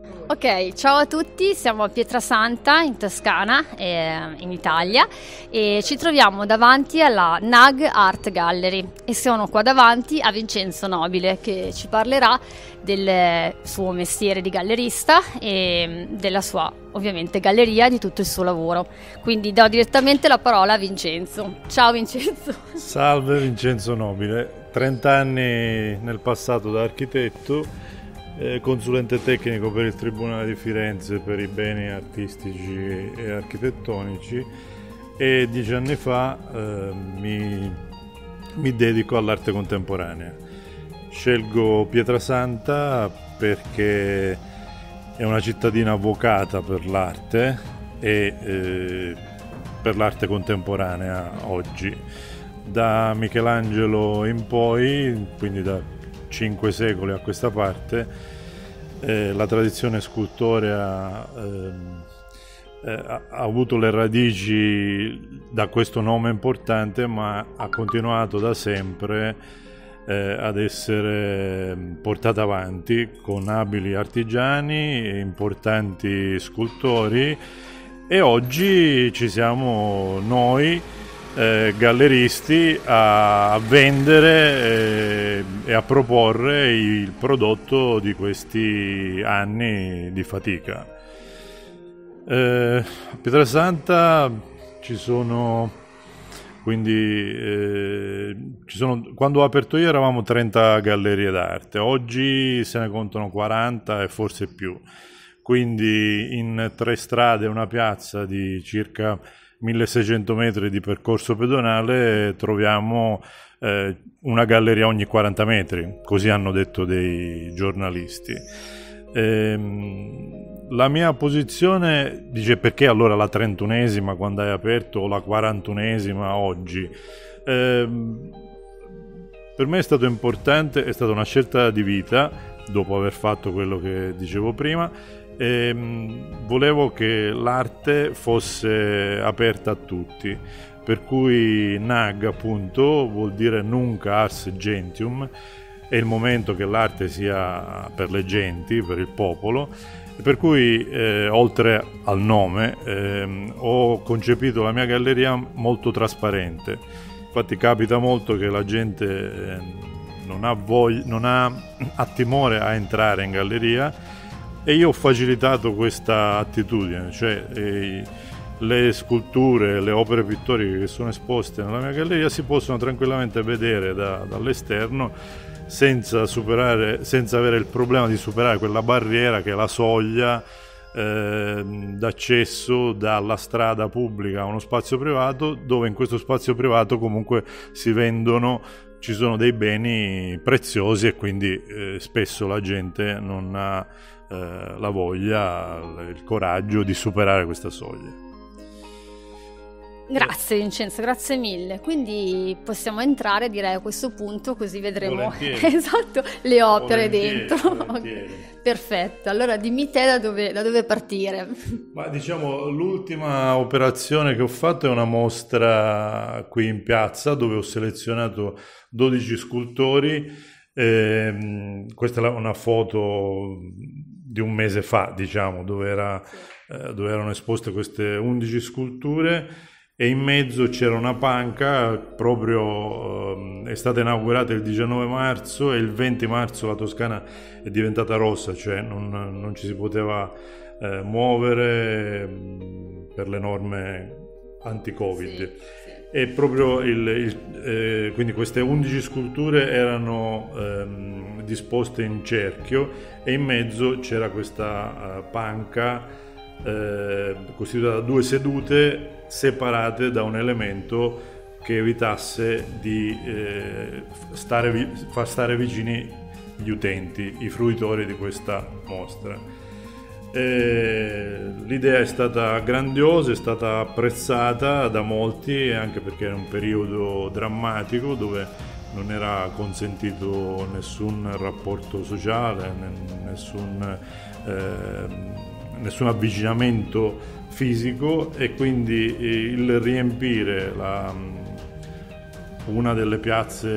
Ok, ciao a tutti, siamo a Pietrasanta in Toscana, in Italia, e ci troviamo davanti alla NAG Art Gallery e sono qua davanti a Vincenzo Nobile che ci parlerà del suo mestiere di gallerista e della sua ovviamente galleria e di tutto il suo lavoro. Quindi do direttamente la parola a Vincenzo. Ciao Vincenzo. Salve, Vincenzo Nobile, 30 anni nel passato da architetto, consulente tecnico per il Tribunale di Firenze per i beni artistici e architettonici, e 10 anni fa mi dedico all'arte contemporanea. Scelgo Pietrasanta perché è una cittadina avvocata per l'arte e per l'arte contemporanea oggi. Da Michelangelo in poi, quindi da 5 secoli a questa parte, la tradizione scultorea ha avuto le radici da questo nome importante, ma ha continuato da sempre ad essere portata avanti con abili artigiani e importanti scultori, e oggi ci siamo noi galleristi a vendere e a proporre il prodotto di questi anni di fatica. A Pietrasanta ci sono, quando ho aperto io eravamo 30 gallerie d'arte, oggi se ne contano 40 e forse più, quindi in 3 strade e una piazza di circa 1600 metri di percorso pedonale troviamo una galleria ogni 40 metri, così hanno detto dei giornalisti. La mia posizione dice: perché allora la 31esima quando hai aperto o la 41esima oggi? Per me è stato importante, è stata una scelta di vita dopo aver fatto quello che dicevo prima. Volevo che l'arte fosse aperta a tutti, per cui NAG appunto vuol dire Nunc Ars Gentium, è il momento che l'arte sia per le genti, per il popolo, e per cui oltre al nome ho concepito la mia galleria molto trasparente. Infatti capita molto che la gente non ha timore a entrare in galleria, e io ho facilitato questa attitudine, cioè le sculture, le opere pittoriche che sono esposte nella mia galleria si possono tranquillamente vedere dall'esterno senza avere il problema di superare quella barriera che è la soglia d'accesso dalla strada pubblica a uno spazio privato, dove in questo spazio privato comunque ci sono dei beni preziosi, e quindi spesso la gente non ha la voglia, il coraggio di superare questa soglia. Grazie Vincenzo, grazie mille. Quindi possiamo entrare, direi, a questo punto, così vedremo esatto le opere dentro. Volentieri. Perfetto, allora dimmi te da dove partire. Ma diciamo, l'ultima operazione che ho fatto è una mostra qui in piazza dove ho selezionato 12 scultori. Questa è una foto di un mese fa, diciamo, dove erano esposte queste 11 sculture, e in mezzo c'era una panca. Proprio è stata inaugurata il 19 marzo e il 20 marzo la Toscana è diventata rossa, cioè non ci si poteva muovere per le norme anti-Covid. Sì. E proprio quindi queste 11 sculture erano disposte in cerchio, e in mezzo c'era questa panca costituita da 2 sedute separate da un elemento che evitasse di far stare vicini gli utenti, i fruitori di questa mostra. L'idea è stata grandiosa, è stata apprezzata da molti, anche perché era un periodo drammatico dove non era consentito nessun rapporto sociale, nessun avvicinamento fisico, e quindi il riempire una delle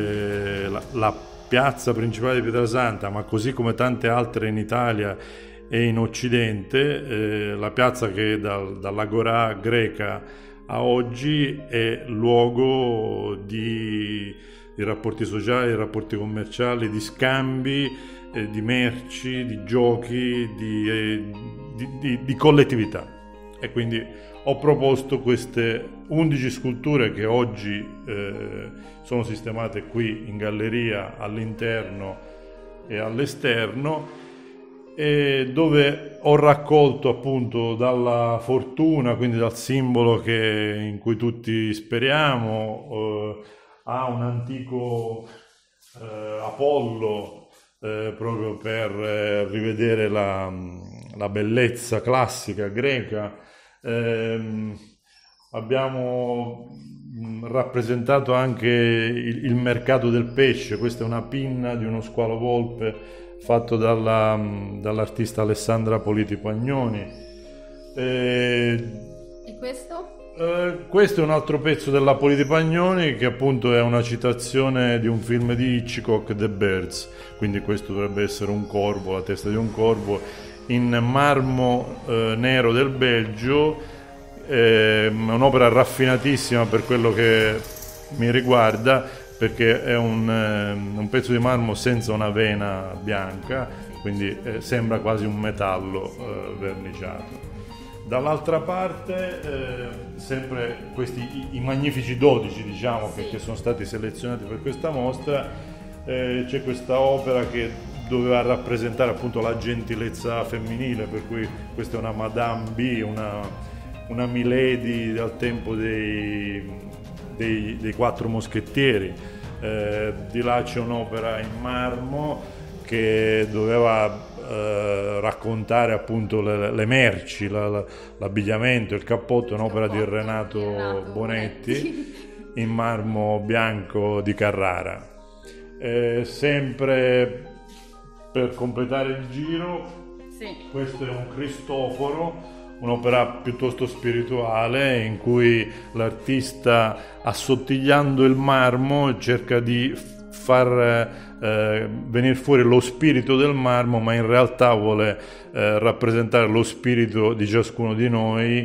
piazze, la piazza principale di Pietrasanta, ma così come tante altre in Italia e in Occidente, la piazza che dall'Agorà greca a oggi è luogo di rapporti sociali, rapporti commerciali, di scambi, di merci, di giochi, di collettività. E quindi ho proposto queste 11 sculture che oggi sono sistemate qui in galleria all'interno e all'esterno, dove ho raccolto appunto dalla fortuna, quindi dal simbolo in cui tutti speriamo, a un antico Apollo, proprio per rivedere la bellezza classica greca. Abbiamo rappresentato anche il mercato del pesce. Questa è una pinna di uno squalovolpe fatto dall'artista Alessandra Politi Pagnoni. E questo? Questo è un altro pezzo della Politi Pagnoni, che appunto è una citazione di un film di Hitchcock, The Birds, quindi questo dovrebbe essere un corvo, la testa di un corvo, in marmo nero del Belgio. È un'opera raffinatissima per quello che mi riguarda, perché è un pezzo di marmo senza una vena bianca, quindi sembra quasi un metallo verniciato. Dall'altra parte sempre questi i magnifici 12, diciamo, perché sono stati selezionati per questa mostra. C'è questa opera che doveva rappresentare appunto la gentilezza femminile, per cui questa è una Madame B, una Milady al tempo dei quattro moschettieri. Di là c'è un'opera in marmo che doveva raccontare appunto le merci, l'abbigliamento, il cappotto, un'opera di Renato Bonetti in marmo bianco di Carrara. Sempre per completare il giro, questo è un Cristoforo, un'opera piuttosto spirituale in cui l'artista, assottigliando il marmo, cerca di far venire fuori lo spirito del marmo, ma in realtà vuole rappresentare lo spirito di ciascuno di noi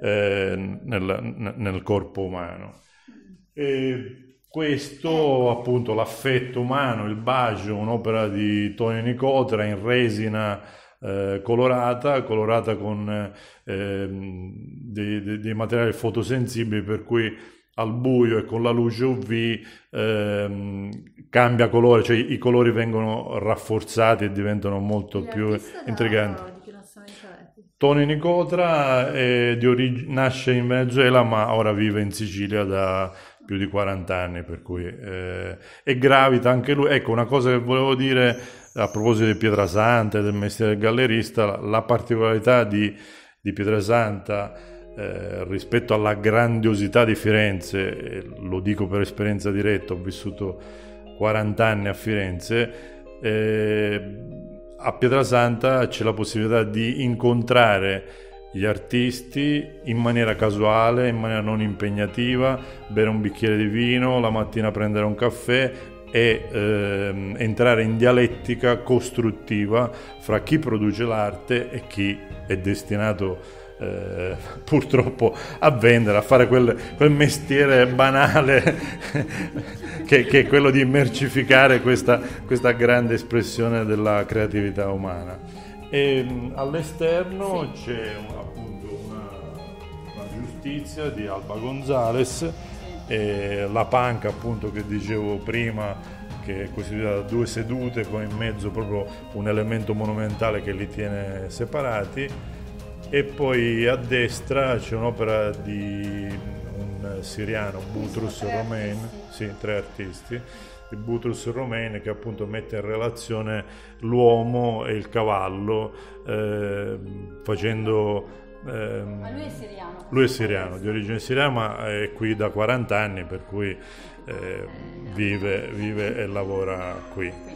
nel corpo umano. E questo appunto, l'affetto umano, il bacio, un'opera di Tonio Nicotra in resina colorata con dei materiali fotosensibili, per cui al buio e con la luce UV cambia colore, cioè i colori vengono rafforzati e diventano molto più intriganti. Tonio Nicotra nasce in Venezuela, ma ora vive in Sicilia da più di 40 anni, per cui e gravita anche lui. Ecco, una cosa che volevo dire a proposito di Pietrasanta e del mestiere del gallerista: la particolarità di Pietrasanta rispetto alla grandiosità di Firenze, lo dico per esperienza diretta, ho vissuto 40 anni a Firenze, a Pietrasanta c'è la possibilità di incontrare gli artisti in maniera casuale, in maniera non impegnativa, bere un bicchiere di vino, la mattina prendere un caffè e entrare in dialettica costruttiva fra chi produce l'arte e chi è destinato purtroppo a vendere, a fare quel mestiere banale che è quello di mercificare questa grande espressione della creatività umana. E all'esterno c'è appunto una giustizia di Alba Gonzalez, la panca appunto che dicevo prima, che è costituita da 2 sedute con in mezzo proprio un elemento monumentale che li tiene separati. E poi a destra c'è un'opera di un siriano, Butrus Romain, 3 artisti, di Butrus Romain, che appunto mette in relazione l'uomo e il cavallo, facendo... Ma lui è siriano? Lui è siriano, di origine siriana, ma è qui da 40 anni, per cui vive e lavora qui.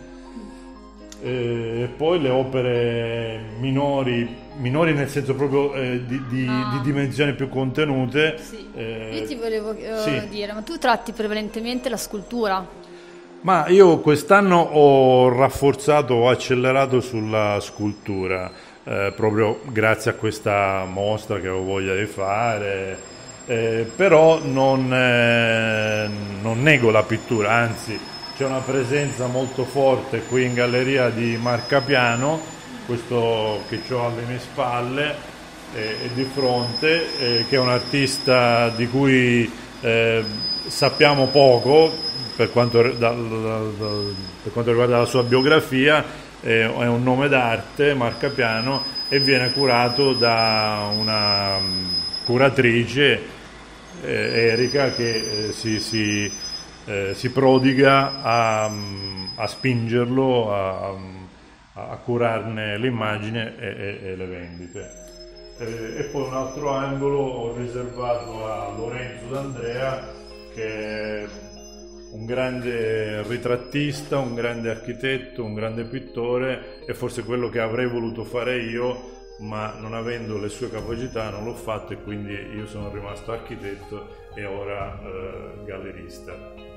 E poi le opere minori nel senso proprio di dimensioni più contenute. Io ti volevo dire, ma tu tratti prevalentemente la scultura? Ma io quest'anno ho accelerato sulla scultura. proprio grazie a questa mostra che avevo voglia di fare, però non nego la pittura, anzi c'è una presenza molto forte qui in galleria di Marcapiano, questo che ho alle mie spalle e di fronte, che è un artista di cui sappiamo poco per quanto riguarda la sua biografia. È un nome d'arte, Marcapiano, e viene curato da una curatrice, Erika, che si prodiga a spingerlo, a curarne l'immagine e le vendite. E poi un altro angolo ho riservato a Lorenzo D'Andrea, che è un grande ritrattista, un grande architetto, un grande pittore, e forse quello che avrei voluto fare io, ma non avendo le sue capacità non l'ho fatto, e quindi io sono rimasto architetto e ora gallerista.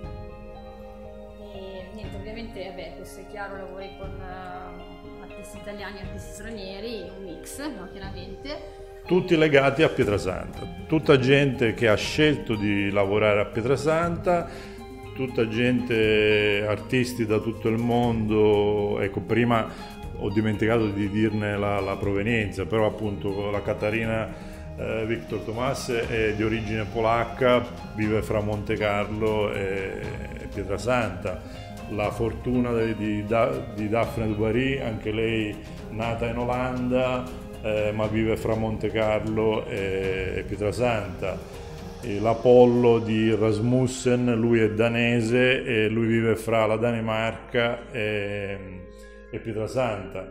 E niente, ovviamente questo è chiaro, lavori con artisti italiani, artisti stranieri, un mix, no, chiaramente. Tutti legati a Pietrasanta, tutta gente che ha scelto di lavorare a Pietrasanta, tutta gente, artisti da tutto il mondo. Ecco, prima ho dimenticato di dirne la provenienza, però appunto la Katarina Victor Tomas è di origine polacca, vive fra Monte Carlo e Pietrasanta. La fortuna di Daphne Dubarry, anche lei nata in Olanda, ma vive fra Monte Carlo e Pietrasanta. L'Apollo di Rasmussen, lui è danese e lui vive fra la Danimarca e Pietrasanta.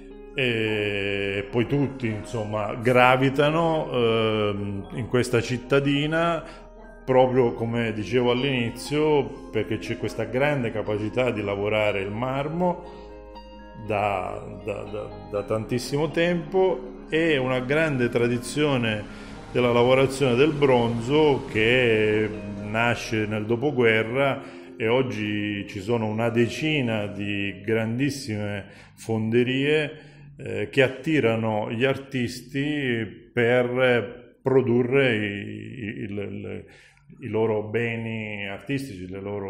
E poi tutti, insomma, gravitano in questa cittadina, proprio come dicevo all'inizio, perché c'è questa grande capacità di lavorare il marmo da tantissimo tempo, e una grande tradizione della lavorazione del bronzo che nasce nel dopoguerra, e oggi ci sono una decina di grandissime fonderie che attirano gli artisti per produrre i loro beni artistici,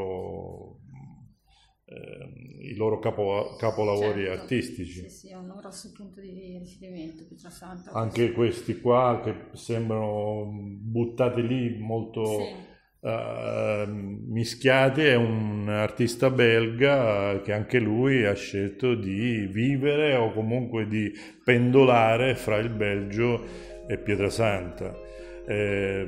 i loro capolavori, certo, artistici. Sì, è un grosso punto di riferimento, Pietrasanta. Anche questi qua che sembrano buttati lì molto, sì, mischiati, è un artista belga che anche lui ha scelto di vivere o comunque di pendolare fra il Belgio e Pietrasanta. E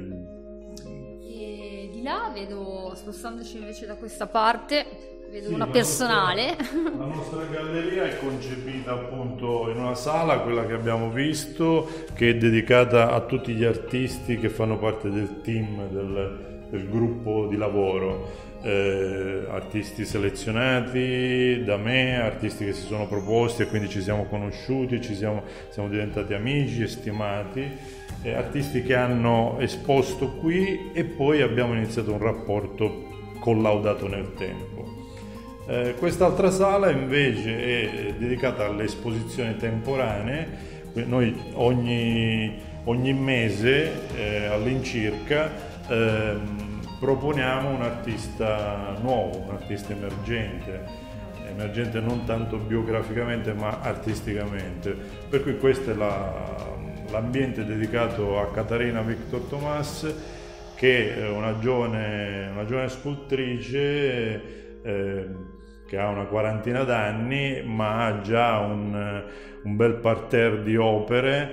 di là vedo, spostandoci invece da questa parte, vedo, sì, una personale. La nostra galleria è concepita appunto in una sala, quella che abbiamo visto, che è dedicata a tutti gli artisti che fanno parte del team del gruppo di lavoro, artisti selezionati da me, artisti che si sono proposti e quindi ci siamo conosciuti, siamo diventati amici e stimati, artisti che hanno esposto qui, e poi abbiamo iniziato un rapporto collaudato nel tempo. Quest'altra sala invece è dedicata alle esposizioni temporanee. Noi ogni mese all'incirca proponiamo un artista nuovo, un artista emergente non tanto biograficamente ma artisticamente, per cui questo è l'ambiente dedicato a Katarina Victor Tomas, che è una giovane scultrice che ha una quarantina d'anni, ma ha già un bel parterre di opere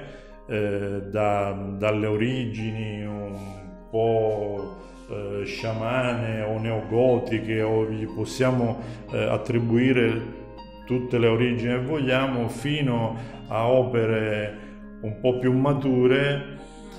dalle origini un po' sciamane o neogotiche, o gli possiamo attribuire tutte le origini che vogliamo, fino a opere un po' più mature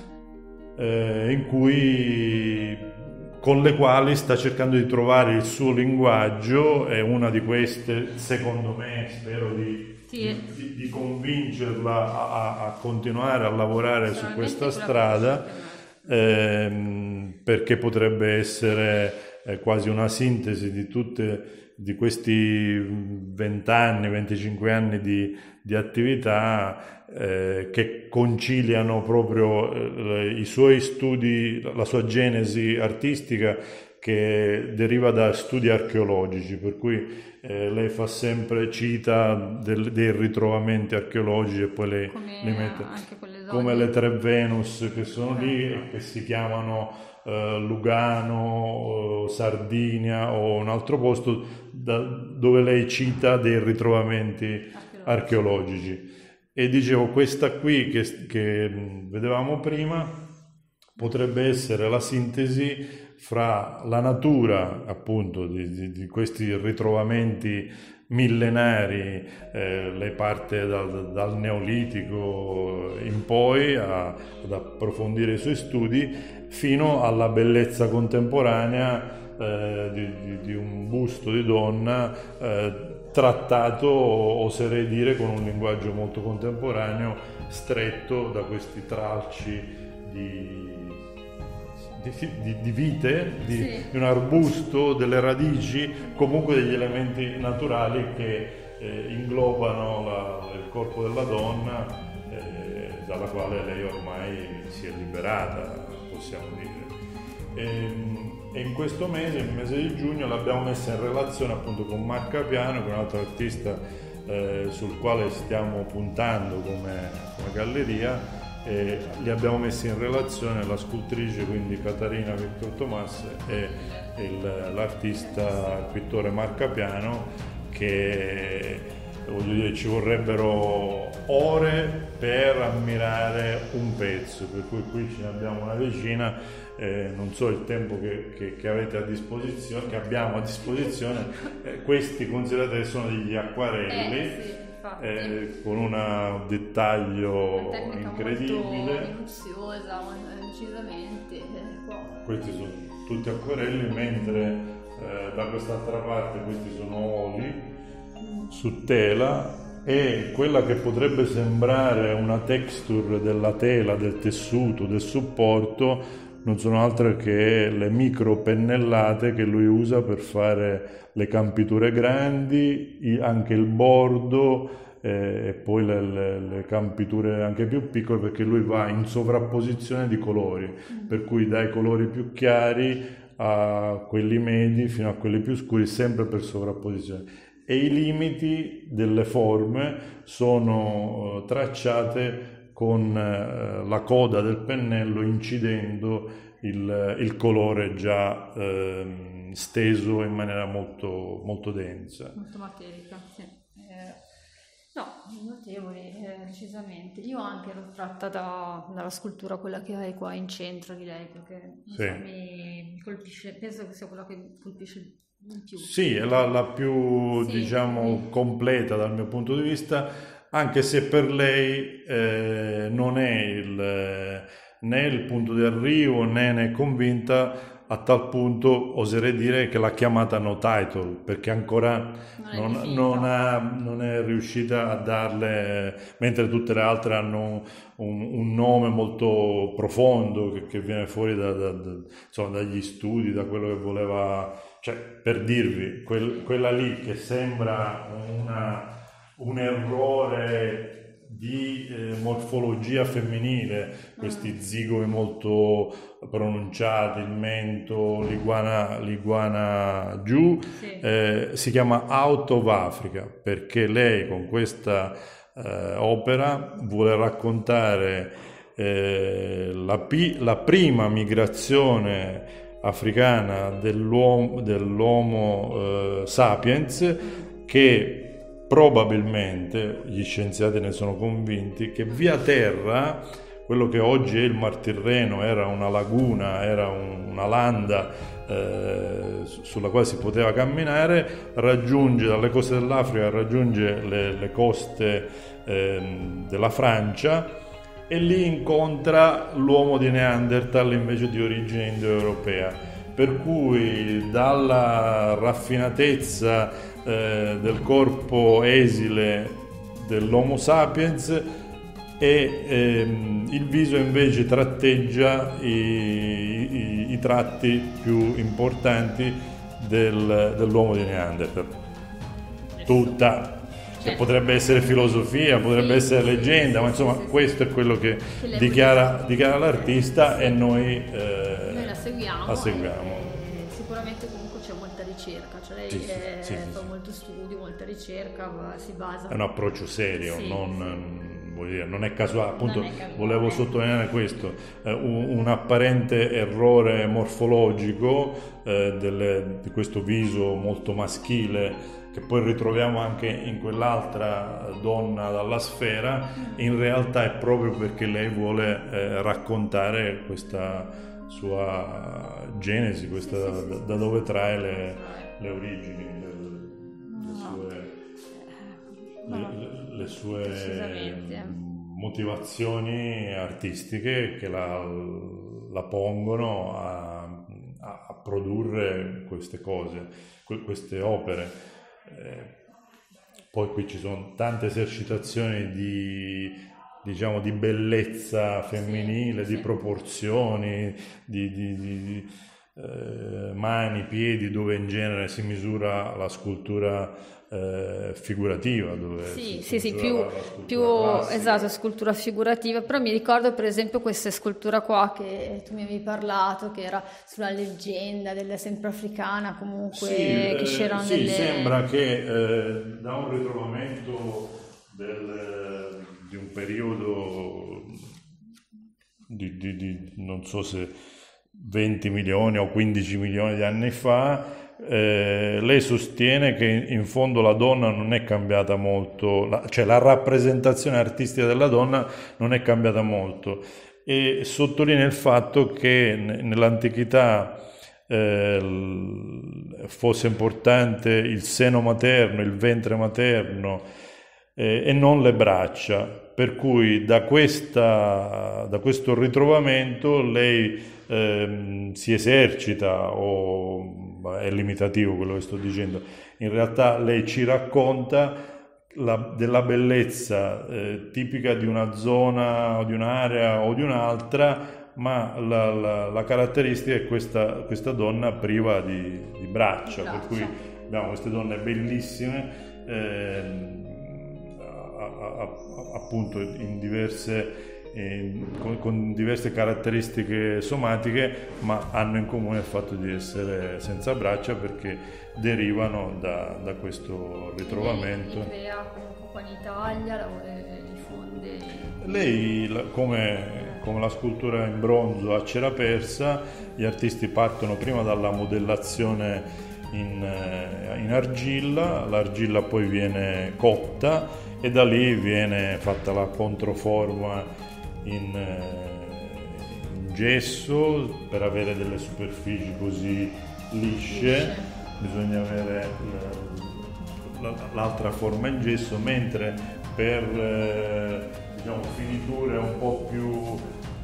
con le quali sta cercando di trovare il suo linguaggio. E una di queste, secondo me, spero di convincerla a continuare a lavorare su questa strada, perché potrebbe essere è quasi una sintesi di questi 20 anni, 25 anni di attività che conciliano proprio i suoi studi, la sua genesi artistica, che deriva da studi archeologici, per cui lei fa sempre cita dei ritrovamenti archeologici e poi le mette come le 3 Venus che sono lì e che si chiamano Lugano, Sardinia o un altro posto dove lei cita dei ritrovamenti archeologici. E dicevo, questa qui che vedevamo prima potrebbe essere la sintesi fra la natura appunto di questi ritrovamenti millenari, lei parte dal Neolitico in poi ad approfondire i suoi studi fino alla bellezza contemporanea di un busto di donna trattato, oserei dire, con un linguaggio molto contemporaneo, stretto da questi tralci di vite, di un arbusto, delle radici, comunque degli elementi naturali che inglobano il corpo della donna, dalla quale lei ormai si è liberata, possiamo dire. E in questo mese, il mese di giugno, l'abbiamo messa in relazione appunto con Marca Piano, che è un altro artista sul quale stiamo puntando come galleria. Li abbiamo messi in relazione, la scultrice quindi Catarina Victor Tomàs e l'artista, il pittore Marca Piano, che voglio dire ci vorrebbero ore per ammirare un pezzo, per cui qui ce ne abbiamo una decina. Non so il tempo che avete a disposizione, che abbiamo a disposizione. Questi considerate che sono degli acquarelli. Con un dettaglio incredibile, minuziosa, decisamente. Questi sono tutti acquarelli, mentre da quest'altra parte questi sono oli su tela, e quella che potrebbe sembrare una texture della tela, del tessuto, del supporto, non sono altre che le micro pennellate che lui usa per fare le campiture grandi, anche il bordo e poi le campiture anche più piccole, perché lui va in sovrapposizione di colori, per cui dai colori più chiari a quelli medi fino a quelli più scuri, sempre per sovrapposizione. E i limiti delle forme sono tracciate con la coda del pennello, incidendo il colore già steso in maniera molto, molto densa. Molto materica, sì. No, notevole, decisamente. Io anche ero tratta dalla scultura, quella che hai qua in centro di lei, perché mi colpisce, penso che sia quella che colpisce di più. Sì, è la più, diciamo, completa dal mio punto di vista, anche se per lei non è né il punto di arrivo né ne è convinta, a tal punto oserei dire che l'ha chiamata no title, perché ancora non è riuscita a darle, mentre tutte le altre hanno un nome molto profondo che viene fuori insomma, dagli studi, da quello che voleva, cioè, per dirvi, quella lì che sembra un errore di morfologia femminile, questi zigomi molto pronunciati, il mento, l'iguana giù, si chiama Out of Africa, perché lei con questa opera vuole raccontare la prima migrazione africana dell'Homo sapiens, che probabilmente, gli scienziati ne sono convinti, che via terra, quello che oggi è il Mar Tirreno, era una laguna, era una landa sulla quale si poteva camminare, raggiunge dalle coste dell'Africa, raggiunge le coste della Francia, e lì incontra l'uomo di Neanderthal invece di origine indoeuropea, per cui dalla raffinatezza del corpo esile dell'Homo sapiens e il viso invece tratteggia i tratti più importanti dell'uomo di Neanderthal. Tutta, che potrebbe essere filosofia, potrebbe essere leggenda, ma insomma questo è quello che dichiara l'artista e noi la seguiamo. Sicuramente comunque c'è molta ricerca, cioè lei fa molto studio, molta ricerca, si basa. È un approccio serio, non è casuale, appunto volevo sottolineare questo, un apparente errore morfologico di questo viso molto maschile che poi ritroviamo anche in quell'altra donna dalla sfera, in realtà è proprio perché lei vuole raccontare questa sua genesi, da dove trae le origini, le sue motivazioni artistiche che la pongono a produrre queste cose, queste opere. Poi qui ci sono tante esercitazioni di bellezza femminile, di proporzioni, di mani, piedi, dove in genere si misura la scultura figurativa, dove più esatto, scultura figurativa. Però mi ricordo per esempio questa scultura qua che tu mi avevi parlato, che era sulla leggenda della sempre africana, comunque che c'erano delle... sembra che da un ritrovamento di un periodo di non so se 20 milioni o 15 milioni di anni fa, lei sostiene che in fondo la donna non è cambiata molto, cioè la rappresentazione artistica della donna non è cambiata molto, e sottolinea il fatto che nell'antichità fosse importante il seno materno, il ventre materno e non le braccia, per cui da questo ritrovamento lei si esercita, o è limitativo quello che sto dicendo, in realtà lei ci racconta della bellezza tipica di una zona o di un'area o di un'altra, ma la caratteristica è questa donna priva di braccia, per cui abbiamo queste donne bellissime appunto con diverse caratteristiche somatiche, ma hanno in comune il fatto di essere senza braccia, perché derivano da questo ritrovamento. Lei crea comunque qua in Italia, diffonde. Lei, come la scultura in bronzo a cera persa, gli artisti partono prima dalla modellazione in argilla, l'argilla poi viene cotta e da lì viene fatta la controforma in gesso. Per avere delle superfici così lisce bisogna avere l'altra forma in gesso, mentre per finiture un po' più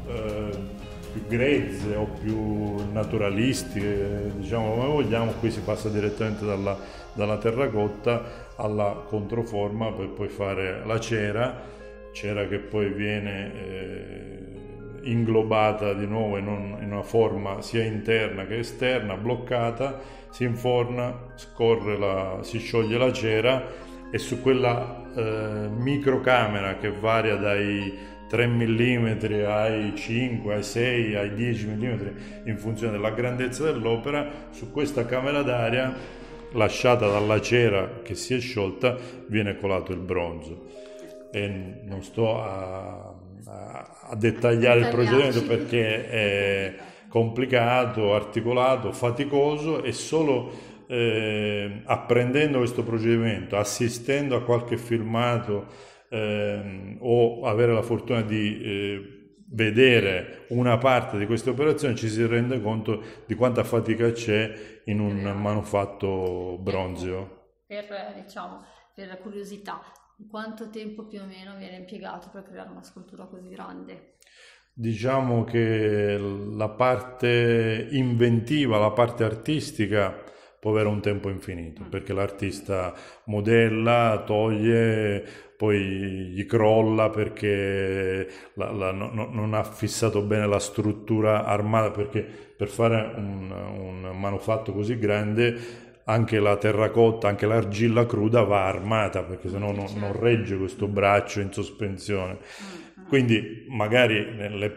grezze o più naturalistiche, come vogliamo, qui si passa direttamente dalla terracotta alla controforma per poi fare la cera che poi viene inglobata di nuovo in una forma sia interna che esterna, bloccata, si inforna, si scioglie la cera, e su quella microcamera che varia dai 3 mm ai 5, ai 6, ai 10 mm in funzione della grandezza dell'opera, su questa camera d'aria lasciata dalla cera che si è sciolta viene colato il bronzo. E non sto a dettagliare il procedimento perché è complicato, articolato, faticoso, e solo apprendendo questo procedimento, assistendo a qualche filmato o avere la fortuna di vedere una parte di queste operazioni, ci si rende conto di quanta fatica c'è in un manufatto bronzeo. Per la curiosità, quanto tempo più o meno viene impiegato per creare una scultura così grande? Diciamo che la parte inventiva, la parte artistica può avere un tempo infinito, perché l'artista modella, toglie, poi gli crolla perché non ha fissato bene la struttura armata, perché per fare un manufatto così grande anche la terracotta, anche l'argilla cruda va armata, perché sennò non regge questo braccio in sospensione. Quindi magari nelle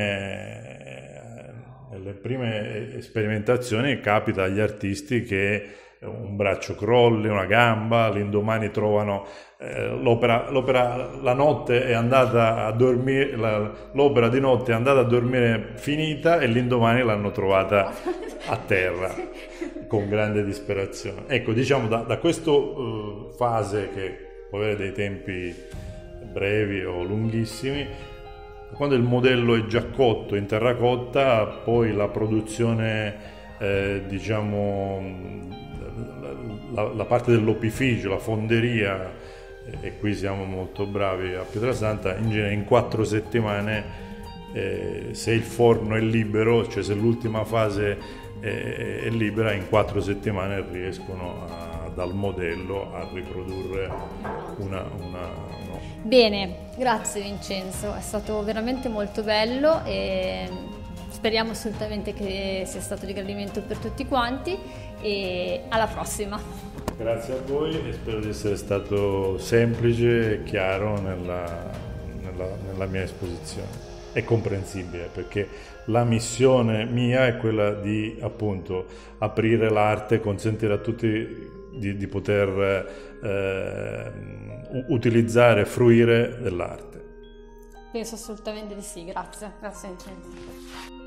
prime sperimentazioni capita agli artisti che un braccio crolli, una gamba, l'indomani trovano l'opera, la notte è andata a dormire, l'opera di notte è andata a dormire finita e l'indomani l'hanno trovata a terra con grande disperazione. Ecco, diciamo da questa fase che può avere dei tempi brevi o lunghissimi, quando il modello è già cotto in terracotta, poi la produzione, diciamo, la parte dell'opificio, la fonderia, e qui siamo molto bravi a Pietrasanta, in genere in 4 settimane, se il forno è libero, cioè se l'ultima fase è libera, in 4 settimane riescono dal modello a riprodurre una. Bene, grazie Vincenzo, è stato veramente molto bello e speriamo assolutamente che sia stato di gradimento per tutti quanti e alla prossima. Grazie a voi e spero di essere stato semplice e chiaro nella mia esposizione. È comprensibile, perché la missione mia è quella di, appunto, aprire l'arte, consentire a tutti di poter utilizzare e fruire dell'arte. Penso assolutamente di sì, grazie Vincenzo.